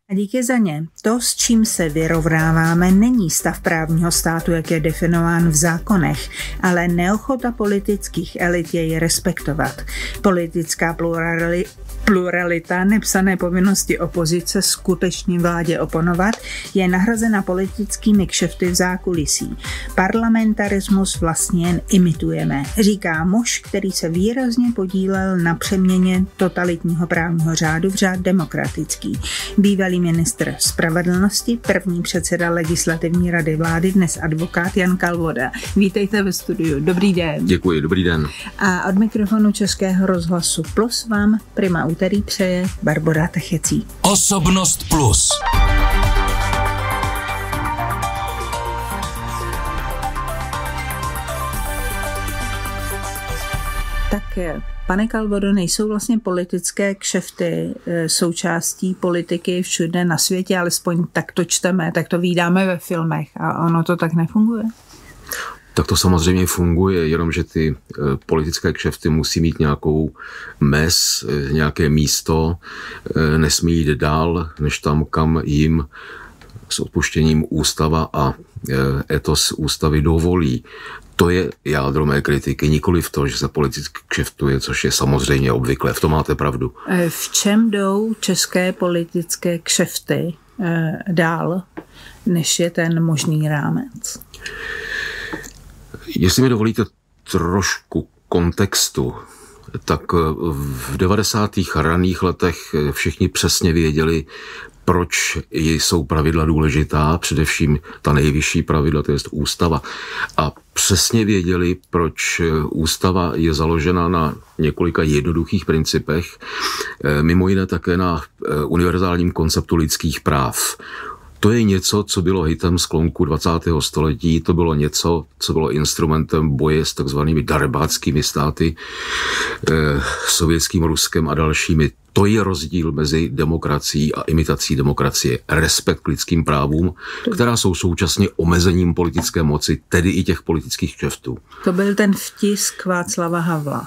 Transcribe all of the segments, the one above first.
A díky za ně. To, s čím se vyrovnáváme, není stav právního státu, jak je definován v zákonech, ale neochota politických elit jej respektovat. Politická pluralita, nepsané povinnosti opozice skutečně vládě oponovat, je nahrazena politickými kšefty v zákulisí. Parlamentarismus vlastně jen imitujeme, říká muž, který se výrazně podílel na přeměně totalitního právního řádu v řád demokratický. Bývalý ministr spravedlnosti, první předseda Legislativní rady vlády, dnes advokát Jan Kalvoda. Vítejte ve studiu. Dobrý den. Děkuji, dobrý den. A od mikrofonu Českého rozhlasu Plus vám prima úterý přeje Barbora Techecí. Osobnost Plus. Tak, pane Kalvodo, nejsou vlastně politické kšefty součástí politiky všude na světě, alespoň tak to čteme, tak to vídáme ve filmech a ono to tak nefunguje? Tak to samozřejmě funguje, jenomže ty politické kšefty musí mít nějakou mez, nějaké místo, nesmí jít dál, než tam, kam jim s odpuštěním ústava a etos ústavy dovolí. To je jádro mé kritiky, nikoli v to, že se politicky kšeftuje, což je samozřejmě obvyklé. V tom máte pravdu. V čem jdou české politické kšefty dál, než je ten možný rámec? Jestli mi dovolíte trošku kontextu, tak v 90. raných letech všichni přesně věděli, proč jsou pravidla důležitá, především ta nejvyšší pravidla, to je ústava. A přesně věděli, proč ústava je založena na několika jednoduchých principech, mimo jiné také na univerzálním konceptu lidských práv. To je něco, co bylo hitem sklonku 20. století, to bylo něco, co bylo instrumentem boje s takzvanými darebáckými státy, sovětským Ruskem a dalšími. To je rozdíl mezi demokracií a imitací demokracie. Respekt k lidským právům, která jsou současně omezením politické moci, tedy i těch politických kšeftů. To byl ten vtisk Václava Havla.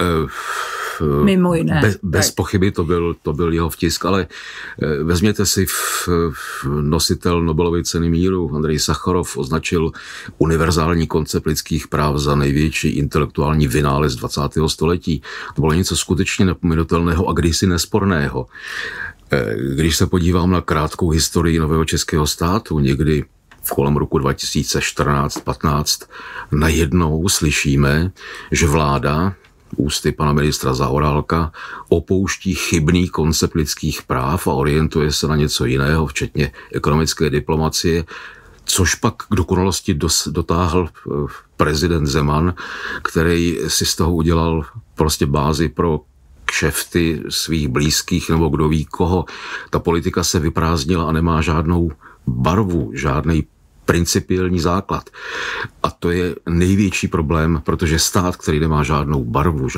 Mimo jiné. Bez pochyby to byl jeho vtisk, ale vezměte si, nositel Nobelovy ceny míru Andrej Sacharov označil univerzální koncept lidských práv za největší intelektuální vynález 20. století. To bylo něco skutečně nepominutelného a kdysi nesporného. Když se podívám na krátkou historii nového českého státu, někdy kolem roku 2014-15, najednou slyšíme, že vláda ústy pana ministra Zaorálka opouští chybný koncept lidských práv a orientuje se na něco jiného, včetně ekonomické diplomacie, což pak k dokonalosti dotáhl prezident Zeman, který si z toho udělal prostě bázi pro kšefty svých blízkých nebo kdo ví koho. Ta politika se vyprázdnila a nemá žádnou barvu, žádný principiální základ. A to je největší problém, protože stát, který nemá žádnou barvu,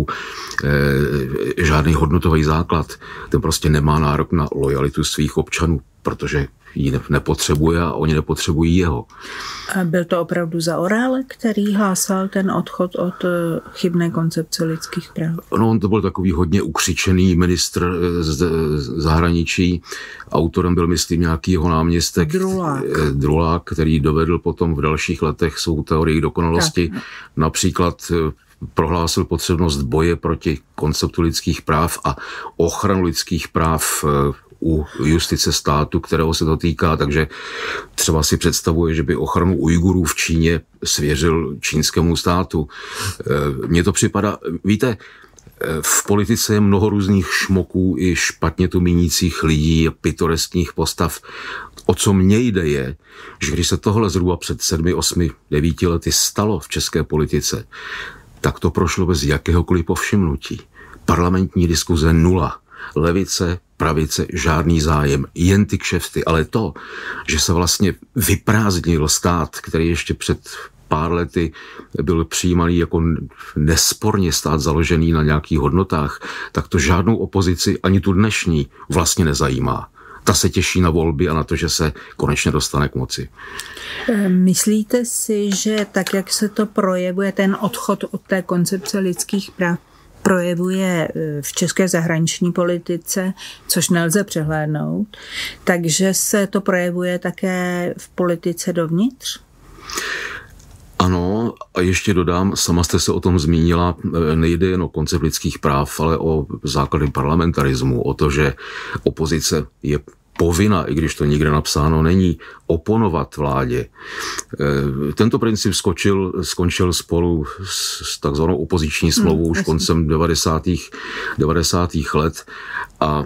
žádný hodnotový základ, ten prostě nemá nárok na lojalitu svých občanů, protože ji nepotřebuje a oni nepotřebují jeho. A byl to opravdu Zaorálek, který hlásal ten odchod od chybné koncepce lidských práv? No, on to byl takový hodně ukřičený ministr zahraničí. Autorem byl, myslím, nějaký jeho náměstek Drulák, který dovedl potom v dalších letech svou teorii dokonalosti. Tak. Například prohlásil potřebnost boje proti konceptu lidských práv a ochranu lidských práv u justice státu, kterého se to týká, takže třeba si představuje, že by ochranu Ujgurů v Číně svěřil čínskému státu. Mně to připadá, víte, v politice je mnoho různých šmoků i špatně tu mínících lidí a pitoreskních postav. O co mně jde je, že když se tohle zhruba před 7, 8, 9 lety stalo v české politice, tak to prošlo bez jakéhokoliv povšimnutí. Parlamentní diskuze nula. Levice, pravice, žádný zájem, jen ty kšefty. Ale to, že se vlastně vyprázdnil stát, který ještě před pár lety byl přijímaný jako nesporně stát založený na nějakých hodnotách, tak to žádnou opozici, ani tu dnešní, vlastně nezajímá. Ta se těší na volby a na to, že se konečně dostane k moci. Myslíte si, že tak, jak se to projevuje, ten odchod od té koncepce lidských práv, projevuje v české zahraniční politice, což nelze přehlédnout, takže se to projevuje také v politice dovnitř? Ano, a ještě dodám, sama jste se o tom zmínila, nejde jen o koncept lidských práv, ale o základy parlamentarismu, o to, že opozice je povinna, i když to nikde napsáno není, oponovat vládě. Tento princip skončil spolu s takzvanou opoziční smlouvou už koncem 90. let a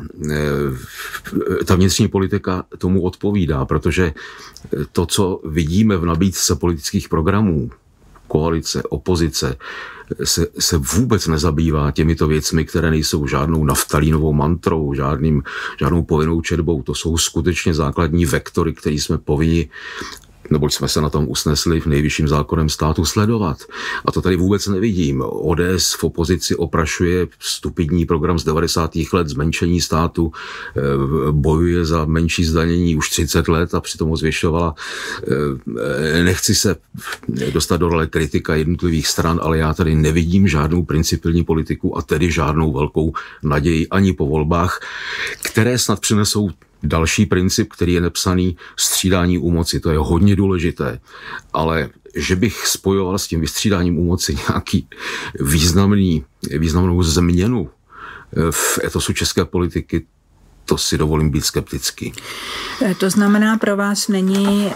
ta vnitřní politika tomu odpovídá, protože to, co vidíme v nabídce politických programů, koalice, opozice, se vůbec nezabývá těmito věcmi, které nejsou žádnou naftalínovou mantrou, žádnou povinnou četbou. To jsou skutečně základní vektory, které jsme povinni, neboť jsme se na tom usnesli v nejvyšším zákonem státu sledovat. A to tady vůbec nevidím. ODS v opozici oprašuje stupidní program z 90. let, zmenšení státu, bojuje za menší zdanění už 30 let a přitom ho zvětšovala. Nechci se dostat do role kritika jednotlivých stran, ale já tady nevidím žádnou principiální politiku a tedy žádnou velkou naději ani po volbách, které snad přinesou další princip, který je nepsaný, střídání u moci. To je hodně důležité, ale že bych spojoval s tím vystřídáním u moci nějaký významnou změnu v etosu české politiky, to si dovolím být skeptický. To znamená, pro vás není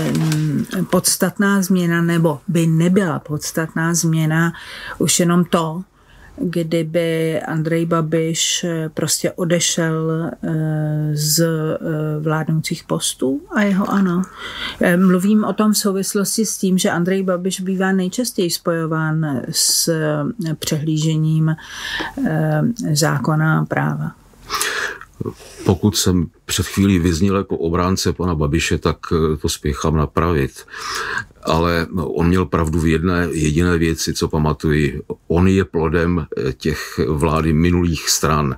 podstatná změna, nebo by nebyla podstatná změna už jenom to, kdyby Andrej Babiš prostě odešel z vládnoucích postů a jeho ano. Mluvím o tom v souvislosti s tím, že Andrej Babiš bývá nejčastěji spojován s přehlížením zákona a práva. Pokud jsem před chvílí vyzněl jako obránce pana Babiše, tak to spěchám napravit. Ale on měl pravdu v jedné jediné věci, co pamatuji. On je plodem těch vlády minulých stran.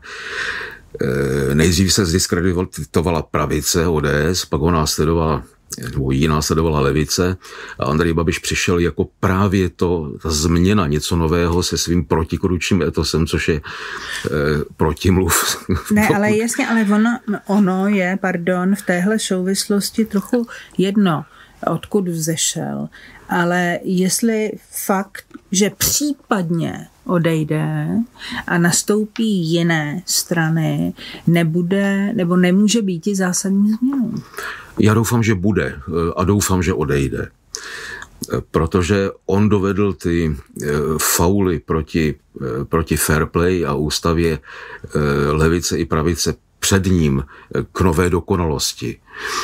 Nejdřív se zdiskreditovala pravice ODS, pak ho následovala levice a Andrej Babiš přišel jako právě ta změna, něco nového se svým protikorupčním etosem, což je protimluv. Ne, ale jasně, ale ono je, v téhle souvislosti trochu jedno, odkud vzešel, ale jestli fakt, že případně odejde a nastoupí jiné strany, nebude nebo nemůže být i zásadní změnou. Já doufám, že bude a doufám, že odejde. Protože on dovedl ty fauly proti fair play a ústavě levice i pravice před ním k nové dokonalosti.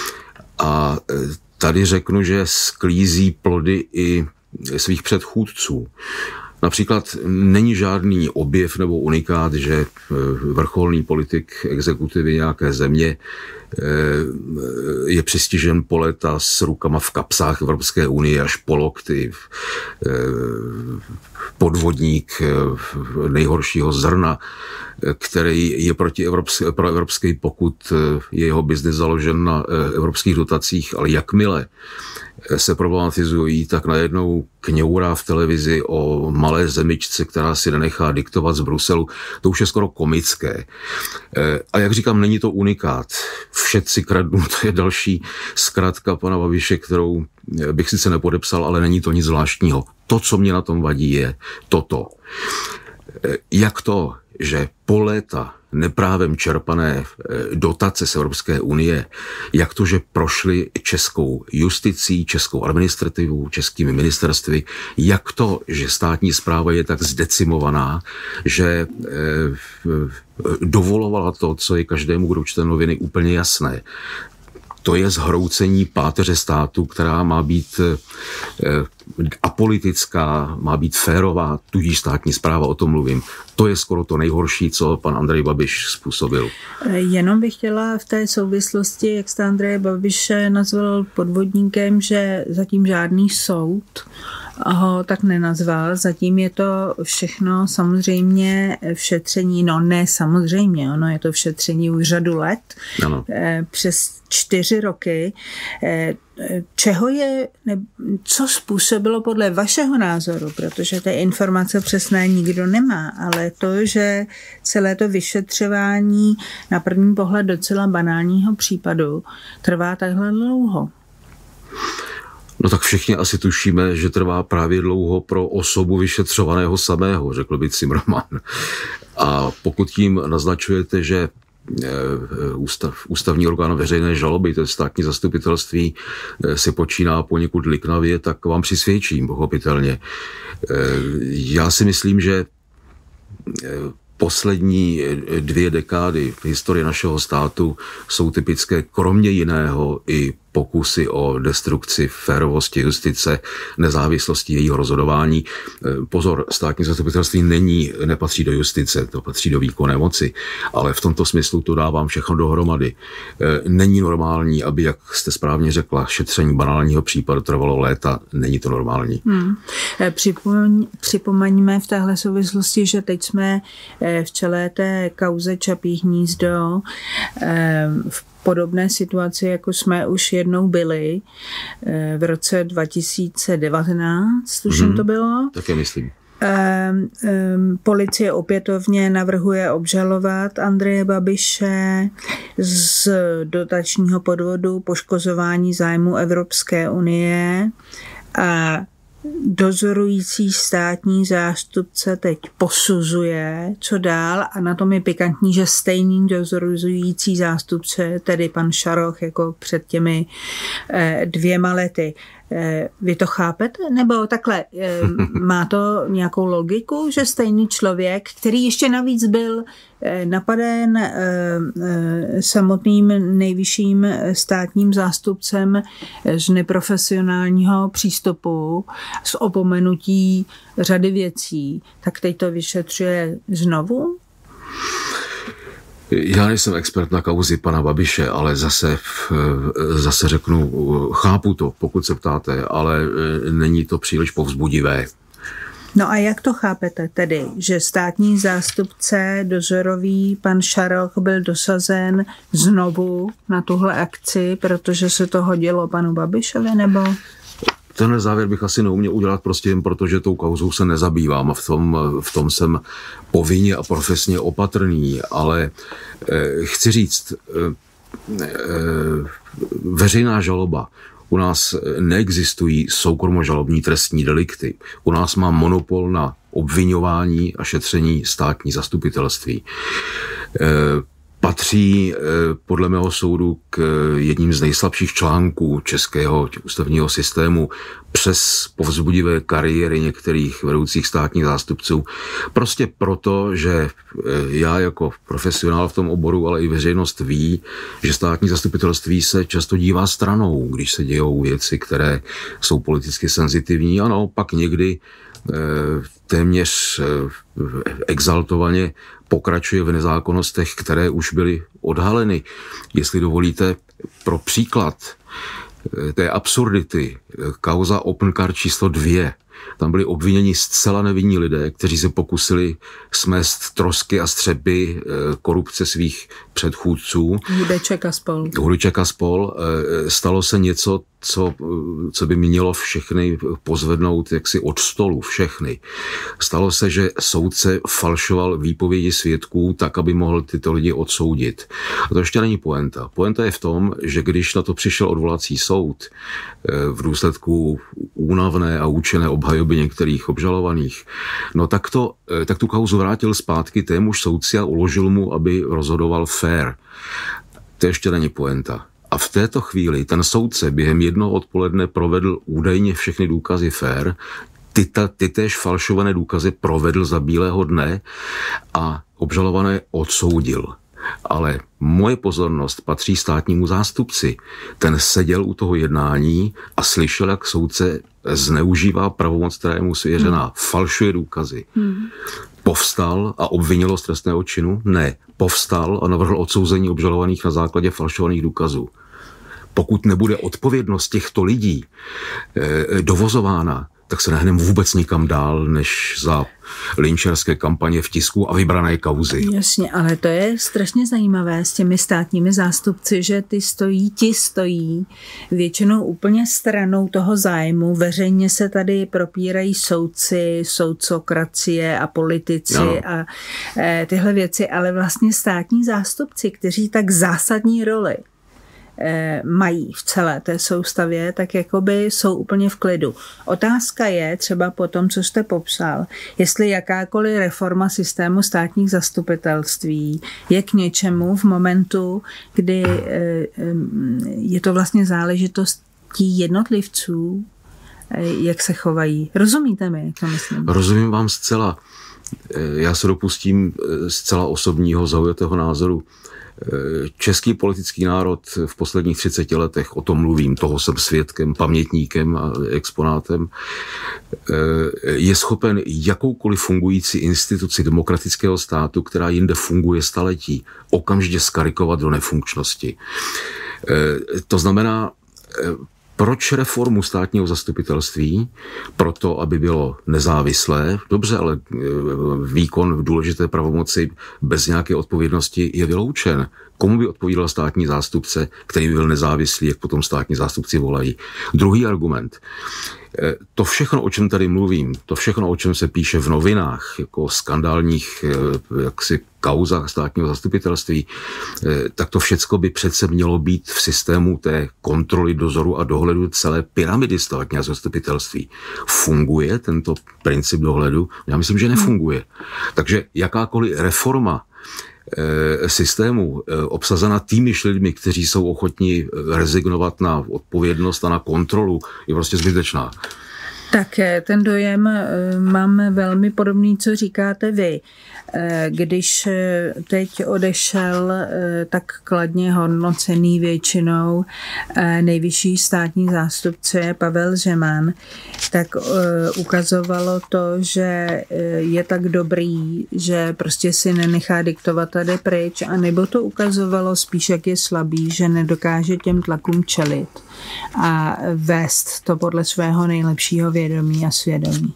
A tady řeknu, že sklízí plody i svých předchůdců. Například není žádný objev nebo unikát, že vrcholný politik exekutivy nějaké země je přistižen po léta s rukama v kapsách Evropské unie až po lokty, podvodník nejhoršího zrna, který je pro evropský, pokud je jeho biznis založen na evropských dotacích, ale jakmile se problematizují, tak najednou kňourá v televizi o malé zemičce, která si nenechá diktovat z Bruselu. To už je skoro komické. A jak říkám, není to unikát. Všetci kradnou, to je další zkratka pana Babiše, kterou bych sice nepodepsal, ale není to nic zvláštního. To, co mě na tom vadí, je toto. Jak to, že po léta neprávem čerpané dotace z Evropské unie, jak to, že prošly českou justicí, českou administrativou, českými ministerstvy, jak to, že státní správa je tak zdecimovaná, že dovolovala to, co je každému, kdo čte noviny, úplně jasné. To je zhroucení páteře státu, která má být apolitická, má být férová, tudíž státní správa, o tom mluvím. To je skoro to nejhorší, co pan Andrej Babiš způsobil. Jenom bych chtěla v té souvislosti, jak jste Andreje Babiše nazval podvodníkem, že zatím žádný soud ho tak nenazval. Zatím je to všechno samozřejmě v šetření, no ne samozřejmě, ono je to v šetření už řadu let, ano. Přes 4 roky. Co způsobilo podle vašeho názoru, protože ty informace přesné nikdo nemá, ale to, že celé to vyšetřování na první pohled docela banálního případu trvá takhle dlouho? No tak všichni asi tušíme, že trvá právě dlouho pro osobu vyšetřovaného samého, řekl by Zimmermann. A pokud tím naznačujete, že ústavní orgán veřejné žaloby, to je státní zastupitelství, si počíná poněkud liknavě, tak vám přisvědčím, pochopitelně. Já si myslím, že poslední 2 dekády v historii našeho státu jsou typické kromě jiného i pokusy o destrukci férovosti justice, nezávislosti jejího rozhodování. Pozor, státní zastupitelství nepatří do justice, to patří do výkonné moci, ale v tomto smyslu to dávám všechno dohromady. Není normální, aby, jak jste správně řekla, šetření banálního případu trvalo léta, není to normální. Připomeňme v téhle souvislosti, že teď jsme v celé té kauze Čapí hnízdo v podobné situaci, jako jsme už jednou byli v roce 2019, tuším to bylo. Také myslím. Policie opětovně navrhuje obžalovat Andreje Babiše z dotačního podvodu, poškozování zájmu Evropské unie a dozorující státní zástupce teď posuzuje, co dál, a na tom je pikantní, že stejný dozorující zástupce, tedy pan Šaroch, jako před těmi 2 lety. Vy to chápete? Nebo takhle, má to nějakou logiku, že stejný člověk, který ještě navíc byl napaden samotným nejvyšším státním zástupcem z neprofesionálního přístupu, z opomenutí řady věcí, tak teď to vyšetřuje znovu? Já nejsem expert na kauzy pana Babiše, ale zase řeknu, chápu to, pokud se ptáte, ale není to příliš povzbudivé. No a jak to chápete tedy, že státní zástupce dozorový pan Šaroch byl dosazen znovu na tuhle akci, protože se to hodilo panu Babišovi, nebo? Tenhle závěr bych asi neuměl udělat prostě jen proto, že tou kauzou se nezabývám a v tom jsem povinně a profesně opatrný, ale chci říct, veřejná žaloba. U nás neexistují soukromožalobní trestní delikty. U nás má monopol na obviňování a šetření státní zastupitelství. Patří podle mého soudu k jedním z nejslabších článků českého ústavního systému přes povzbudivé kariéry některých vedoucích státních zástupců. Prostě proto, že já jako profesionál v tom oboru, ale i veřejnost ví, že státní zastupitelství se často dívá stranou, když se dějou věci, které jsou politicky senzitivní, a naopak někdy téměř exaltovaně pokračuje v nezákonnostech, které už byly odhaleny. Jestli dovolíte, pro příklad té absurdity, kauza Opencard číslo 2, tam byli obviněni zcela nevinní lidé, kteří se pokusili smést trosky a střepy korupce svých předchůdců. Hudeček a spol. Stalo se něco, co by mělo všechny pozvednout jaksi od stolu, všechny. Stalo se, že soudce falšoval výpovědi svědků tak, aby mohl tyto lidi odsoudit. A to ještě není poenta. Poenta je v tom, že když na to přišel odvolací soud v důsledku únavné a účinné obhajoby některých obžalovaných, no tak tu kauzu vrátil zpátky témuž soudci a uložil mu, aby rozhodoval fair. To ještě není poenta. A v této chvíli ten soudce během jednoho odpoledne provedl údajně všechny důkazy fair, ty též falšované důkazy provedl za bílého dne a obžalované odsoudil. Ale moje pozornost patří státnímu zástupci. Ten seděl u toho jednání a slyšel, jak soudce zneužívá pravomoc, která je mu svěřená, falšuje důkazy. Povstal a obvinil z trestného činu? Ne. Povstal a navrhl odsouzení obžalovaných na základě falšovaných důkazů. Pokud nebude odpovědnost těchto lidí dovozována, tak se nehneme vůbec nikam dál, než za lynčerské kampaně v tisku a vybrané kauzy. Jasně, ale to je strašně zajímavé s těmi státními zástupci, že ti stojí většinou úplně stranou toho zájmu. Veřejně se tady propírají soudci, soudcokracie a politici a tyhle věci, ale vlastně státní zástupci, kteří tak zásadní roli mají v celé té soustavě, tak jakoby jsou úplně v klidu. Otázka je třeba po tom, co jste popsal, jestli jakákoliv reforma systému státních zastupitelství je k něčemu v momentu, kdy je to vlastně záležitostí jednotlivců, jak se chovají. Rozumíte mi, jak to myslím? Rozumím vám zcela. Já se dopustím zcela osobního zaujatého názoru. Český politický národ v posledních 30 letech, o tom mluvím, toho jsem svědkem, pamětníkem a exponátem, je schopen jakoukoliv fungující instituci demokratického státu, která jinde funguje staletí, okamžitě skarikovat do nefunkčnosti. To znamená, proč reformu státního zastupitelství? Proto, aby bylo nezávislé. Dobře, ale výkon v důležité pravomoci bez nějaké odpovědnosti je vyloučen. Komu by odpovídal státní zástupce, který by byl nezávislý, jak potom státní zástupci volají? Druhý argument. To všechno, o čem tady mluvím, to všechno, o čem se píše v novinách, jako o skandálních kauzách státního zastupitelství, tak to všecko by přece mělo být v systému té kontroly, dozoru a dohledu celé pyramidy státního zastupitelství. Funguje tento princip dohledu? Já myslím, že nefunguje. Takže jakákoliv reforma systému obsazena týmiž lidmi, kteří jsou ochotní rezignovat na odpovědnost a na kontrolu, je prostě zbytečná. Tak ten dojem mám velmi podobný, co říkáte vy. Když teď odešel tak kladně hodnocený většinou nejvyšší státní zástupce Pavel Zeman, tak ukazovalo to, že je tak dobrý, že prostě si nenechá diktovat a jde pryč, anebo to ukazovalo spíš, jak je slabý, že nedokáže těm tlakům čelit a vést to podle svého nejlepšího vědomí a svědomí.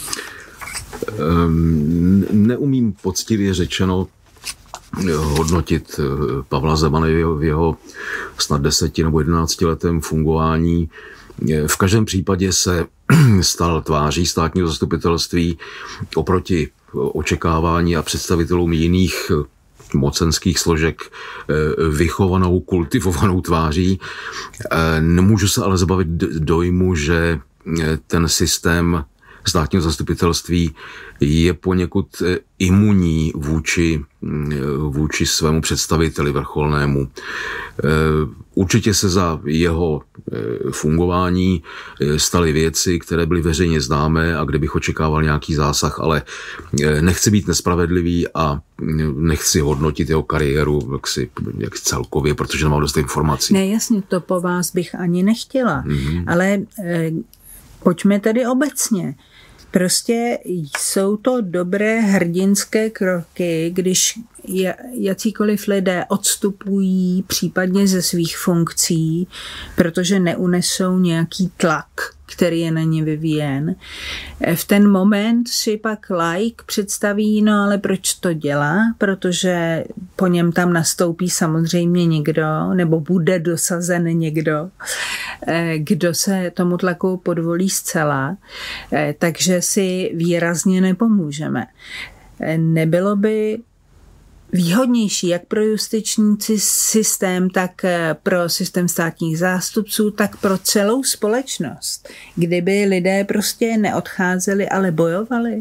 Neumím poctivě řečeno hodnotit Pavla Zemana v jeho snad 10 nebo 11 letém fungování. V každém případě se stal tváří státního zastupitelství oproti očekávání a představitelům jiných mocenských složek vychovanou, kultivovanou tváří. Nemůžu se ale zbavit dojmu, že ten systém státního zastupitelství je poněkud imunní vůči svému představiteli vrcholnému. Určitě se za jeho fungování staly věci, které byly veřejně známé a kde bych očekával nějaký zásah, ale nechci být nespravedlivý a nechci hodnotit jeho kariéru jak celkově, protože nemám dost informací. Ne, jasně, to po vás bych ani nechtěla, ale pojďme tedy obecně. Prostě jsou to dobré hrdinské kroky, když jakýkoliv lidé odstupují případně ze svých funkcí, protože neunesou nějaký tlak, který je na ně vyvíjen. V ten moment si pak laik představí, no ale proč to dělá, protože po něm tam nastoupí samozřejmě někdo, nebo bude dosazen někdo, kdo se tomu tlaku podvolí zcela, takže si výrazně nepomůžeme. Nebylo by výhodnější jak pro justiční systém, tak pro systém státních zástupců, tak pro celou společnost, kdyby lidé prostě neodcházeli, ale bojovali?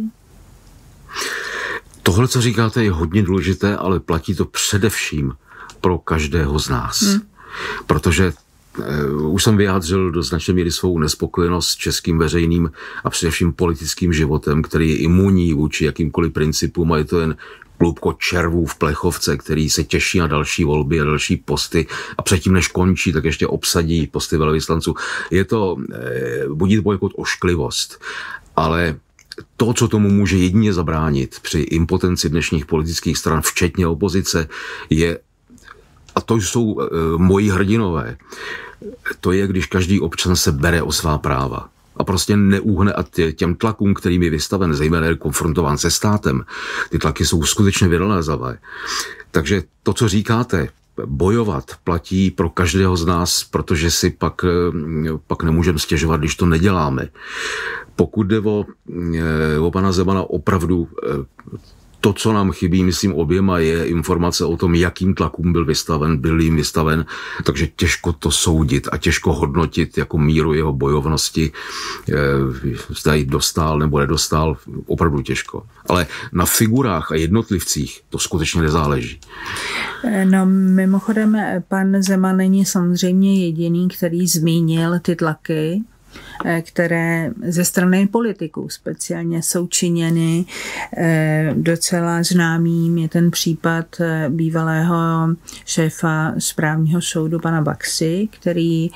Tohle, co říkáte, je hodně důležité, ale platí to především pro každého z nás. Protože už jsem vyjádřil do značné míry svou nespokojenost s českým veřejným a především politickým životem, který je imunní vůči jakýmkoliv principům a je to jen klubko červů v plechovce, který se těší na další volby a další posty a předtím, než končí, tak ještě obsadí posty velvyslanců. Je to, budí poněkud ošklivost, ale to, co tomu může jedině zabránit při impotenci dnešních politických stran, včetně opozice, je, a to jsou moji hrdinové, to je, když každý občan se bere o svá práva. A a prostě neuhne a těm tlakům, kterým je vystaven, zejména je konfrontován se státem, ty tlaky jsou skutečně vynalézavé. Takže to, co říkáte, bojovat platí pro každého z nás, protože si pak nemůžeme stěžovat, když to neděláme. Pokud jde o pana Zemana, opravdu to, co nám chybí, myslím oběma, je informace o tom, jakým tlakům byl jim vystaven, takže těžko to soudit a těžko hodnotit jako míru jeho bojovnosti, zda ji dostal nebo nedostal, opravdu těžko. Ale na figurách a jednotlivcích to skutečně nezáleží. No mimochodem, pan Zeman není samozřejmě jediný, který zmínil ty tlaky, které ze strany politiků speciálně jsou činěny. Docela známým je ten případ bývalého šéfa správního soudu pana Baxy, který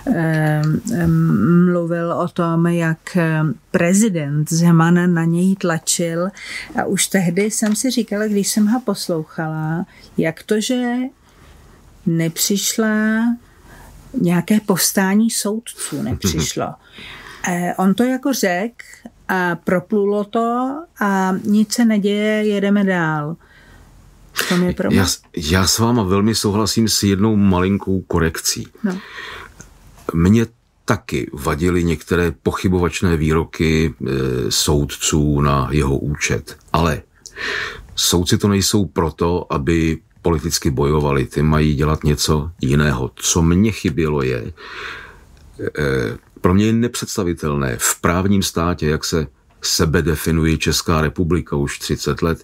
mluvil o tom, jak prezident Zeman na něj tlačil, a už tehdy jsem si říkala, když jsem ho poslouchala, jak to, že nepřišla nějaké povstání soudců, nepřišlo. On to jako řekl a proplulo to a nic se neděje, jedeme dál. To je problém. Já s váma velmi souhlasím s jednou malinkou korekcí. No. Mně taky vadily některé pochybovačné výroky soudců na jeho účet. Ale soudci to nejsou proto, aby politicky bojovali, ty mají dělat něco jiného. Co mně chybělo je, pro mě je nepředstavitelné v právním státě, jak se sebe definuje Česká republika už 30 let,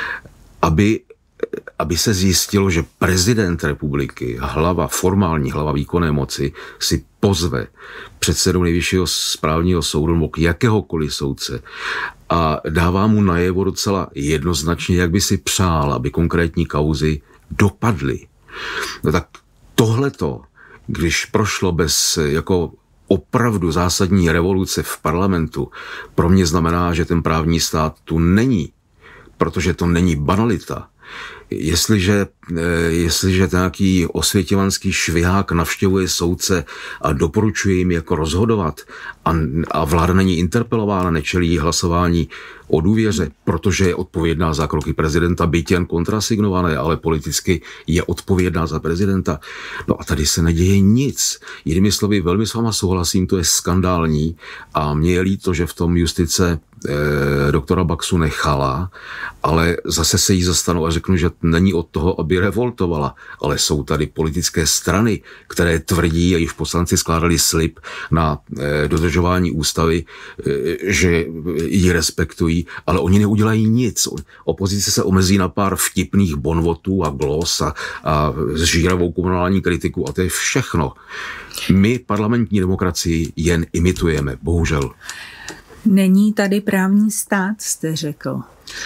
aby se zjistilo, že prezident republiky, formální hlava výkonné moci, si pozve předsedu Nejvyššího správního soudu nebo jakéhokoliv soudce a dává mu najevo docela jednoznačně, jak by si přál, aby konkrétní kauzy dopadly. No tak tohleto, když prošlo bez jako opravdu zásadní revoluce v parlamentu, pro mě znamená, že ten právní stát tu není, protože to není banalita. Jestliže nějaký osvětivanský švihák navštěvuje soudce a doporučuje jim jako rozhodovat a vláda není interpelována, nečelí hlasování o důvěře, protože je odpovědná za kroky prezidenta, byť jen kontrasignované, ale politicky je odpovědná za prezidenta. No a tady se neděje nic. Jinými slovy, velmi s váma souhlasím, to je skandální a mně je líto, že v tom justice doktora Baxu nechala, ale zase se jí zastanu a řeknu, že není od toho, aby revoltovala, ale jsou tady politické strany, které tvrdí, a již poslanci skládali slib na dodržování ústavy, že ji respektují, ale oni neudělají nic. Opozice se omezí na pár vtipných bonvotů a glos a zžíravou komunální kritiku a to je všechno. My parlamentní demokracii jen imitujeme, bohužel. Není tady právní stát, jste řekl.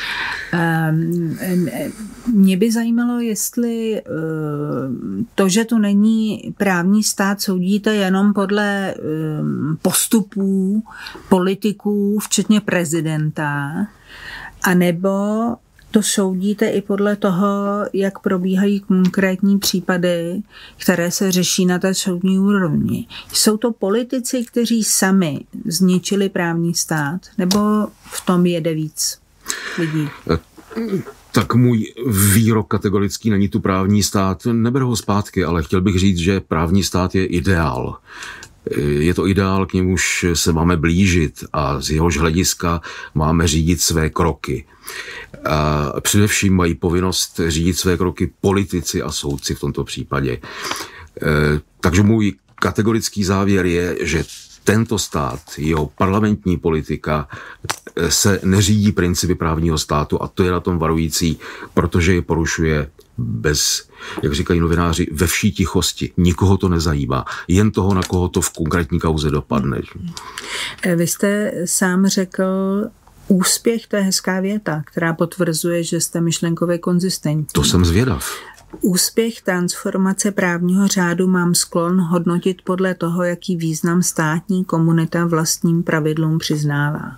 Mě by zajímalo, jestli to, že tu není právní stát, soudíte jenom podle postupů politiků, včetně prezidenta, anebo to soudíte i podle toho, jak probíhají konkrétní případy, které se řeší na té soudní úrovni. Jsou to politici, kteří sami zničili právní stát, nebo v tom jede víc lidí? Tak můj výrok kategorický není tu právní stát. Neberu ho zpátky, ale chtěl bych říct, že právní stát je ideál. Je to ideál, k němuž se máme blížit a z jehož hlediska máme řídit své kroky. A především mají povinnost řídit své kroky politici a soudci v tomto případě. Takže můj kategorický závěr je, že tento stát, jeho parlamentní politika se neřídí principy právního státu a to je na tom varující, protože je porušuje bez, jak říkají novináři, ve vší tichosti. Nikoho to nezajímá. Jen toho, na koho to v konkrétní kauze dopadne. Vy jste sám řekl, úspěch, to je hezká věta, která potvrzuje, že jste myšlenkově konzistentní. To jsem zvědav. Úspěch transformace právního řádu mám sklon hodnotit podle toho, jaký význam státní komunita vlastním pravidlům přiznává.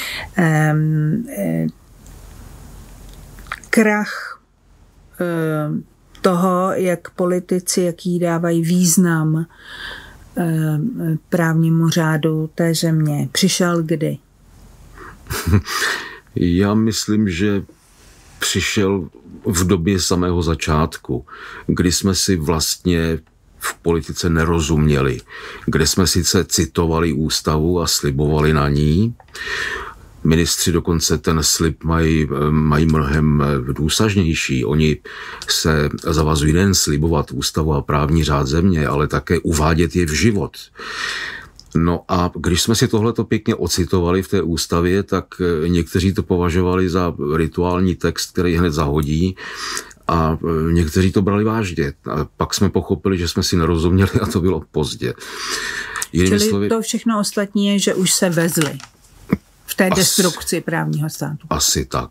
Krach toho, jak politici, jaký dávají význam právnímu řádu té země přišel kdy? Já myslím, že přišel v době samého začátku, kdy jsme si vlastně v politice nerozuměli, kde jsme sice citovali ústavu a slibovali na ní. Ministři dokonce ten slib mají mnohem důsažnější. Oni se zavazují nejen slibovat ústavu a právní řád země, ale také uvádět je v život. No a když jsme si tohleto pěkně ocitovali v té ústavě, tak někteří to považovali za rituální text, který hned zahodí, a někteří to brali vážně. A pak jsme pochopili, že jsme si nerozuměli a to bylo pozdě. Čili to všechno ostatní je, že už se vezli v té destrukci právního státu. Asi tak.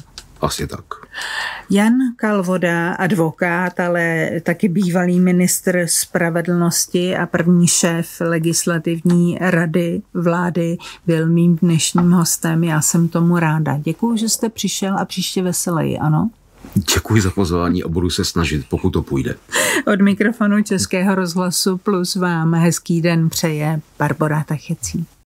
Jan Kalvoda, advokát, ale taky bývalý ministr spravedlnosti a první šéf legislativní rady vlády, byl mým dnešním hostem. Já jsem tomu ráda. Děkuji, že jste přišel a příště veseleji, ano? Děkuji za pozvání a budu se snažit, pokud to půjde. Od mikrofonu Českého rozhlasu Plus vám hezký den přeje Barbora Tachecí.